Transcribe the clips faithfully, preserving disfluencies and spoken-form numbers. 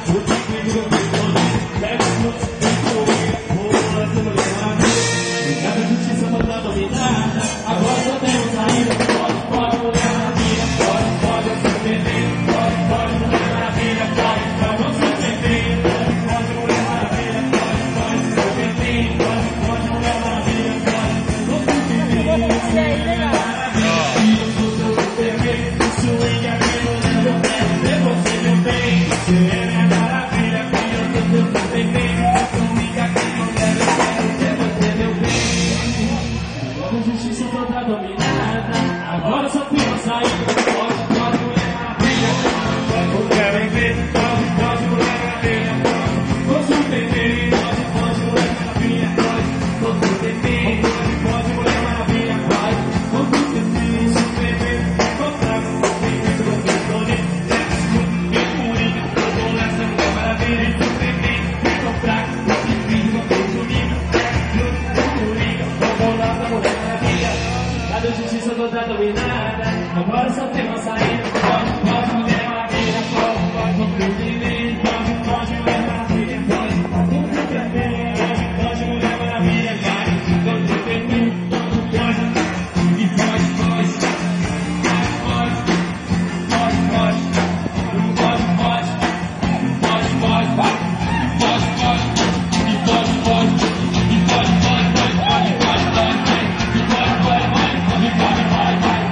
Agora só tem uma saída. Pode, pode, mulher maravilha. Eu quero ver. Pode, pode, mulher maravilha. Pode, pode, pode, mulher maravilha. Pode, pode, pode, mulher maravilha. Pode, pode, super contrato, movimento do Petone. Bem bonito, eu vou nessa mulher maravilha. Super bem comprar, vivo comigo. Comigo, eu vou lá da mulher maravilha. Cadê a justiça toda dominada? Agora só tem uma saída. Pode, pode, mulher maravilha. Pode, pode, pode, pode, pode, mulher maravilha. Pode, pode, pode, pode, mulher maravilha. Vai, pode, pode, pode, e pode, pode, pode, pode, pode, pode, pode, pode, pode, vai, pode, pode, e pode, pode, e pode, pode, pode, pode, pode, pode, e pode, pode, pode, e pode, pode, pode.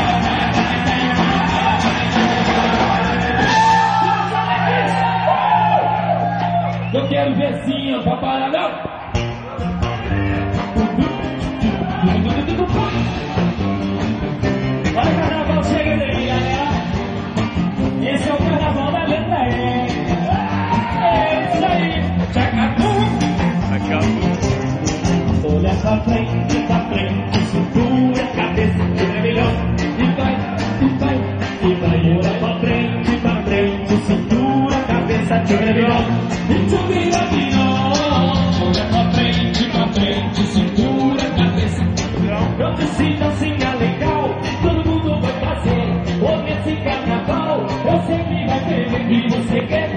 Eu quero ver sim, ó, pra parar, não! Olha o carnaval chegando aí, galera! Esse é o carnaval da letra E! É isso aí! Tchacatu! Tchacatu! Olha pra frente, pra frente, cintura, cabeça, é melhor! E vai, e vai, e vai! Olha pra frente, pra frente, cintura, cabeça, é melhor! Isso vira virou. Olha pra frente, pra frente, cintura, cabeça. Eu decido assim é legal, todo mundo vai fazer. Hoje esse carnaval, eu sempre vai ver e você quer.